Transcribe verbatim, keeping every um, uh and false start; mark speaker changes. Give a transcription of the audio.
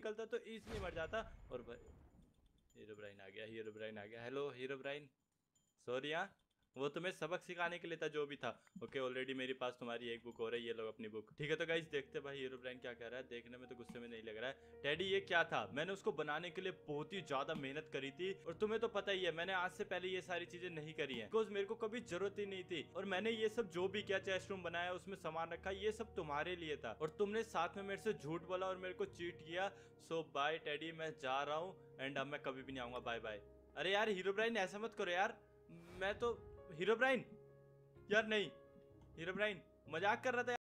Speaker 1: निकलता तो इजीली मर जाता। और भाई हीरोब्राइन आ गया, हीरोब्राइन आ गया। हेलो हीरोब्राइन, सॉरी हाँ, वो तुम्हें सबक सिखाने के लिए था जो भी था। ओके ऑलरेडी मेरे पास तुम्हारी एक बुक हो रही है, ये लोग अपनी बुक। ठीक है तो गाइस देखते भाई हीरोब्राइन क्या कह रहा है। देखने में तो गुस्से में नहीं लग रहा है। टेडी ये क्या था? मैंने उसको बनाने के लिए बहुत ही ज्यादा मेहनत करी थी और तुम्हें तो पता ही है मैंने आज से पहले ये सारी चीजें नहीं करी है, बिकॉज मेरे को कभी जरूरत ही नहीं थी। और मैंने ये सब जो भी किया, चेस्ट रूम बनाया, उसमें सामान रखा, ये सब तुम्हारे लिए था और तुमने साथ में मेरे से झूठ बोला और मेरे को चीट किया। सो बाय टेडी, मैं जा रहा हूँ एंड अब मैं कभी भी नहीं आऊंगा। Bye bye. अरे यार हीरोब्राइन ऐसा मत करो यार, मैं तो हीरोब्राइन, यार नहीं हीरोब्राइन मजाक कर रहा था